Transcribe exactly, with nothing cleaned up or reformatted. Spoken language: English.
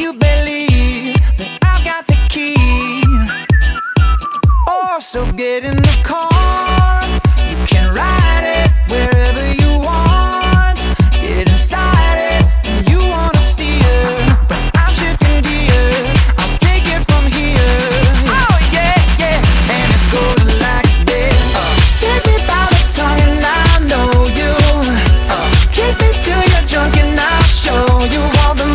you believe that I've got the key. Oh, so get in the car, you can ride it wherever you want. Get inside it, and you wanna steer, but I'm shifting gears, I'll take it from here. Oh yeah, yeah, and it goes like this. uh, Take me by the tongue and I know you. uh, Kiss me till you're drunk and I'll show you all the